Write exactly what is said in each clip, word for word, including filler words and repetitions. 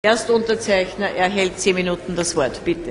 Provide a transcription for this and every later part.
Erstunterzeichner erhält zehn Minuten das Wort. Bitte.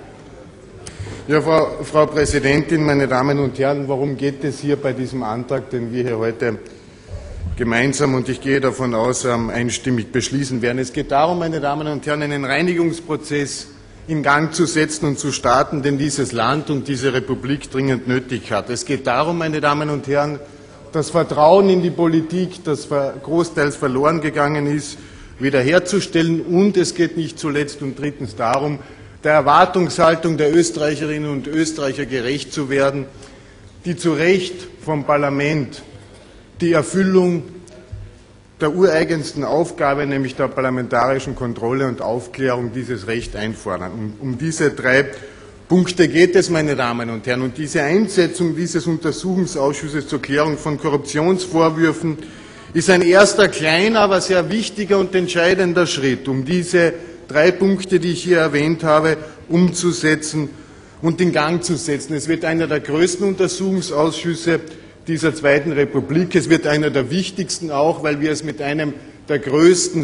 Ja, Frau, Frau Präsidentin, meine Damen und Herren, worum geht es hier bei diesem Antrag, den wir hier heute gemeinsam und ich gehe davon aus, einstimmig beschließen werden? Es geht darum, meine Damen und Herren, einen Reinigungsprozess in Gang zu setzen und zu starten, den dieses Land und diese Republik dringend nötig hat. Es geht darum, meine Damen und Herren, das Vertrauen in die Politik, das großteils verloren gegangen ist, wiederherzustellen. Und es geht nicht zuletzt und drittens darum, der Erwartungshaltung der Österreicherinnen und Österreicher gerecht zu werden, die zu Recht vom Parlament die Erfüllung der ureigensten Aufgabe, nämlich der parlamentarischen Kontrolle und Aufklärung, dieses Recht einfordern. Um, um diese drei Punkte geht es, meine Damen und Herren. Und diese Einsetzung dieses Untersuchungsausschusses zur Klärung von Korruptionsvorwürfen ist ein erster kleiner, aber sehr wichtiger und entscheidender Schritt, um diese drei Punkte, die ich hier erwähnt habe, umzusetzen und in Gang zu setzen. Es wird einer der größten Untersuchungsausschüsse dieser Zweiten Republik. Es wird einer der wichtigsten auch, weil wir es mit einem der größten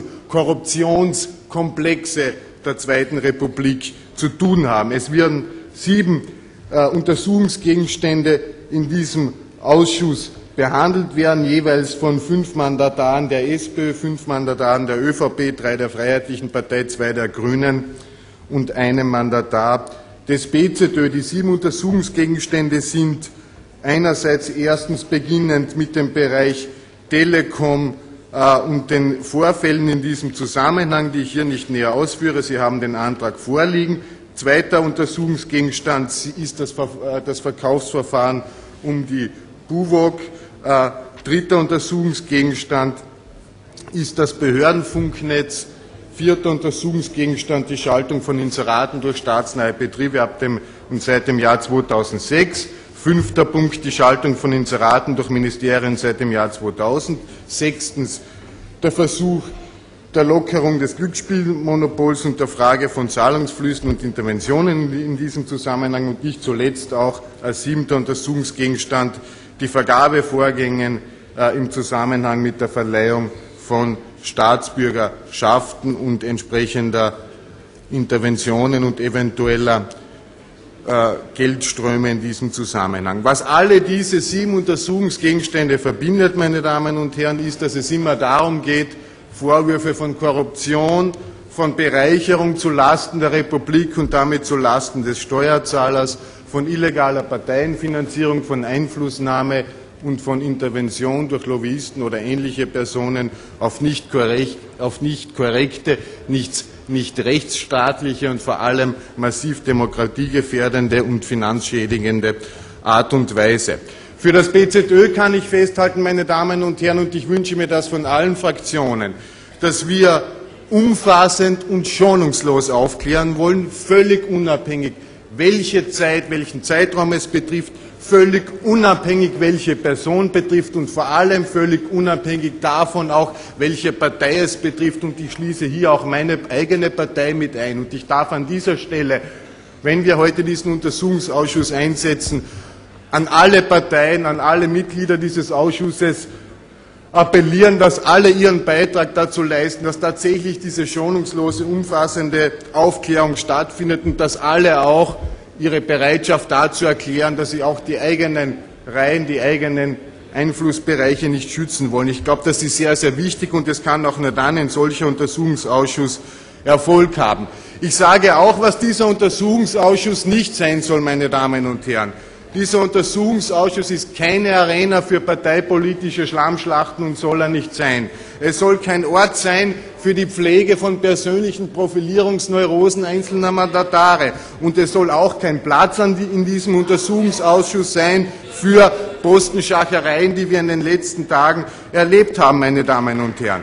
Korruptionskomplexe der Zweiten Republik zu tun haben. Es werden sieben äh, Untersuchungsgegenstände in diesem Ausschuss behandelt werden, jeweils von fünf Mandataren der SPÖ, fünf Mandataren der ÖVP, drei der Freiheitlichen Partei, zwei der Grünen und einem Mandatar des B Z Ö. Die sieben Untersuchungsgegenstände sind einerseits erstens beginnend mit dem Bereich Telekom äh, und den Vorfällen in diesem Zusammenhang, die ich hier nicht näher ausführe. Sie haben den Antrag vorliegen. Zweiter Untersuchungsgegenstand ist das, äh, das Verkaufsverfahren um die Buwog. Äh, dritter Untersuchungsgegenstand ist das Behördenfunknetz. Vierter Untersuchungsgegenstand die Schaltung von Inseraten durch staatsnahe Betriebe ab dem und seit dem Jahr zweitausendsechs. Fünfter Punkt die Schaltung von Inseraten durch Ministerien seit dem Jahr zweitausend. Sechstens der Versuch der Lockerung des Glücksspielmonopols und der Frage von Zahlungsflüssen und Interventionen in diesem Zusammenhang und nicht zuletzt auch als siebter Untersuchungsgegenstand die Vergabevorgänge äh, im Zusammenhang mit der Verleihung von Staatsbürgerschaften und entsprechender Interventionen und eventueller äh, Geldströme in diesem Zusammenhang. Was alle diese sieben Untersuchungsgegenstände verbindet, meine Damen und Herren, ist, dass es immer darum geht, Vorwürfe von Korruption, von Bereicherung zu Lasten der Republik und damit zu Lasten des Steuerzahlers, von illegaler Parteienfinanzierung, von Einflussnahme und von Intervention durch Lobbyisten oder ähnliche Personen auf nicht, korrekt, auf nicht korrekte, nicht, nicht rechtsstaatliche und vor allem massiv demokratiegefährdende und finanzschädigende Art und Weise. Für das B Z Ö kann ich festhalten, meine Damen und Herren, und ich wünsche mir das von allen Fraktionen, dass wir umfassend und schonungslos aufklären wollen, völlig unabhängig, welche Zeit, welchen Zeitraum es betrifft, völlig unabhängig, welche Person betrifft und vor allem völlig unabhängig davon auch, welche Partei es betrifft. Und ich schließe hier auch meine eigene Partei mit ein. Und ich darf an dieser Stelle, wenn wir heute diesen Untersuchungsausschuss einsetzen, an alle Parteien, an alle Mitglieder dieses Ausschusses appellieren, dass alle ihren Beitrag dazu leisten, dass tatsächlich diese schonungslose, umfassende Aufklärung stattfindet und dass alle auch ihre Bereitschaft dazu erklären, dass sie auch die eigenen Reihen, die eigenen Einflussbereiche nicht schützen wollen. Ich glaube, das ist sehr, sehr wichtig und es kann auch nur dann ein solcher Untersuchungsausschuss Erfolg haben. Ich sage auch, was dieser Untersuchungsausschuss nicht sein soll, meine Damen und Herren. Dieser Untersuchungsausschuss ist keine Arena für parteipolitische Schlammschlachten und soll er nicht sein. Es soll kein Ort sein für die Pflege von persönlichen Profilierungsneurosen einzelner Mandatare. Und es soll auch kein Platz in diesem Untersuchungsausschuss sein für Postenschachereien, die wir in den letzten Tagen erlebt haben, meine Damen und Herren.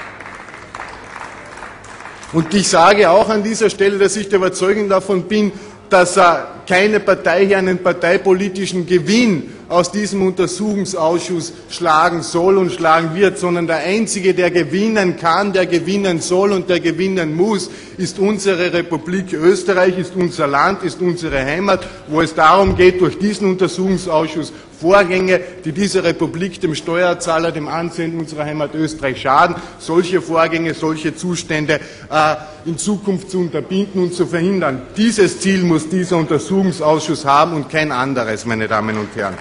Und ich sage auch an dieser Stelle, dass ich der Überzeugung davon bin, dass keine Partei hier einen parteipolitischen Gewinn aus diesem Untersuchungsausschuss schlagen soll und schlagen wird, sondern der Einzige, der gewinnen kann, der gewinnen soll und der gewinnen muss, ist unsere Republik Österreich, ist unser Land, ist unsere Heimat, wo es darum geht, durch diesen Untersuchungsausschuss Vorgänge, die dieser Republik, dem Steuerzahler, dem Ansehen unserer Heimat Österreich schaden, solche Vorgänge, solche Zustände äh, in Zukunft zu unterbinden und zu verhindern. Dieses Ziel muss dieser Untersuchungsausschuss haben und kein anderes, meine Damen und Herren.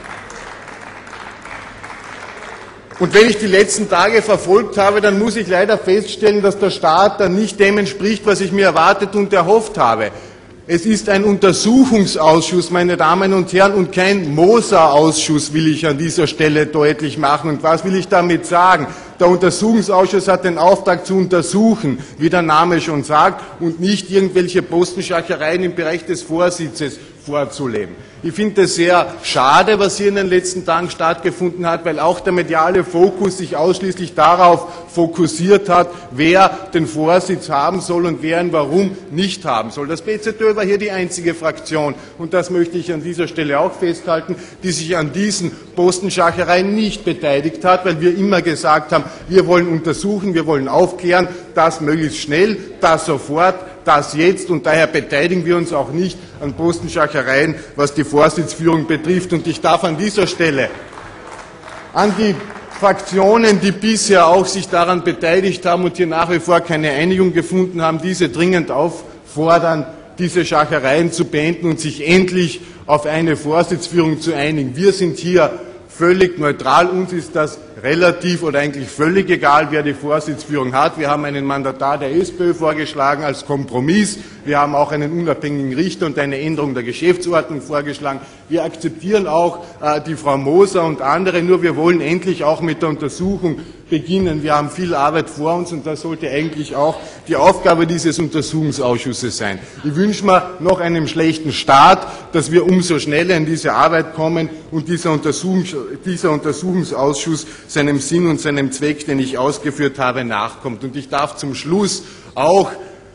Und wenn ich die letzten Tage verfolgt habe, dann muss ich leider feststellen, dass der Staat dann nicht dem entspricht, was ich mir erwartet und erhofft habe. Es ist ein Untersuchungsausschuss, meine Damen und Herren, und kein Moser-Ausschuss, will ich an dieser Stelle deutlich machen. Und was will ich damit sagen? Der Untersuchungsausschuss hat den Auftrag zu untersuchen, wie der Name schon sagt, und nicht irgendwelche Postenschachereien im Bereich des Vorsitzes vorzuleben. Ich finde es sehr schade, was hier in den letzten Tagen stattgefunden hat, weil auch der mediale Fokus sich ausschließlich darauf fokussiert hat, wer den Vorsitz haben soll und wer ihn warum nicht haben soll. Das B Z Ö war hier die einzige Fraktion, und das möchte ich an dieser Stelle auch festhalten, die sich an diesen Postenschachereien nicht beteiligt hat, weil wir immer gesagt haben, wir wollen untersuchen, wir wollen aufklären, das möglichst schnell, das sofort, das jetzt, und daher beteiligen wir uns auch nicht an Postenschachereien, was die Vorsitzführung betrifft. Und ich darf an dieser Stelle an die Fraktionen, die bisher auch sich daran beteiligt haben und hier nach wie vor keine Einigung gefunden haben, diese dringend auffordern, diese Schachereien zu beenden und sich endlich auf eine Vorsitzführung zu einigen. Wir sind hier völlig neutral. Uns ist das relativ oder eigentlich völlig egal, wer die Vorsitzführung hat. Wir haben einen Mandatar der SPÖ vorgeschlagen als Kompromiss. Wir haben auch einen unabhängigen Richter und eine Änderung der Geschäftsordnung vorgeschlagen. Wir akzeptieren auch äh, die Frau Moser und andere, nur wir wollen endlich auch mit der Untersuchung beginnen. Wir haben viel Arbeit vor uns, und das sollte eigentlich auch die Aufgabe dieses Untersuchungsausschusses sein. Ich wünsche mir nach einem schlechten Start, dass wir umso schneller in diese Arbeit kommen und dieser, Untersuchungs dieser Untersuchungsausschuss seinem Sinn und seinem Zweck, den ich ausgeführt habe, nachkommt. Und ich darf zum Schluss auch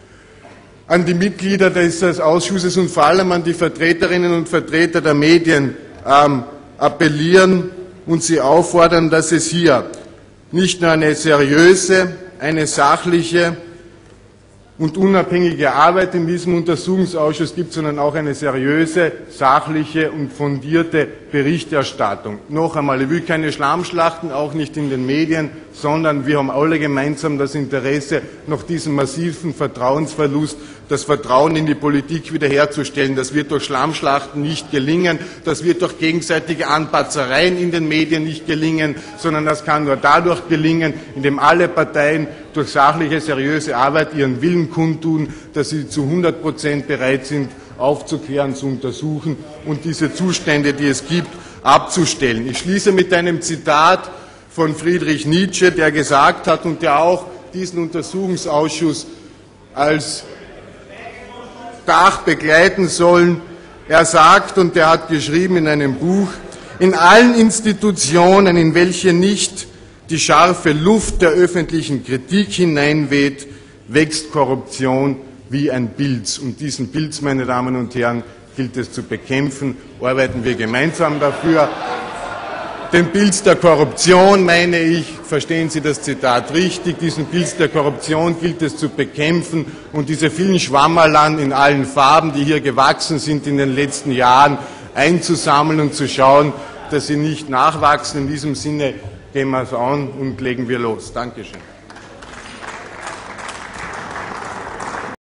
an die Mitglieder dieses Ausschusses und vor allem an die Vertreterinnen und Vertreter der Medien ähm, appellieren und sie auffordern, dass es hier nicht nur eine seriöse, eine sachliche und unabhängige Arbeit in diesem Untersuchungsausschuss gibt, sondern auch eine seriöse, sachliche und fundierte Berichterstattung. Noch einmal, ich will keine Schlammschlachten, auch nicht in den Medien, sondern wir haben alle gemeinsam das Interesse, nach diesem massiven Vertrauensverlust das Vertrauen in die Politik wiederherzustellen. Das wird durch Schlammschlachten nicht gelingen, das wird durch gegenseitige Anpatzereien in den Medien nicht gelingen, sondern das kann nur dadurch gelingen, indem alle Parteien durch sachliche, seriöse Arbeit ihren Willen kundtun, dass sie zu hundert Prozent bereit sind, aufzuklären, zu untersuchen und diese Zustände, die es gibt, abzustellen. Ich schließe mit einem Zitat von Friedrich Nietzsche, der gesagt hat und der auch diesen Untersuchungsausschuss als Tag begleiten soll. Er sagt, und er hat geschrieben in einem Buch, in allen Institutionen, in welche nicht die scharfe Luft der öffentlichen Kritik hineinweht, wächst Korruption wie ein Pilz. Und diesen Pilz, meine Damen und Herren, gilt es zu bekämpfen. Arbeiten wir gemeinsam dafür. Den Pilz der Korruption, meine ich, verstehen Sie das Zitat richtig, diesen Pilz der Korruption gilt es zu bekämpfen und diese vielen Schwammerlern in allen Farben, die hier gewachsen sind in den letzten Jahren, einzusammeln und zu schauen, dass sie nicht nachwachsen. In diesem Sinne gehen wir es an und legen wir los. Dankeschön.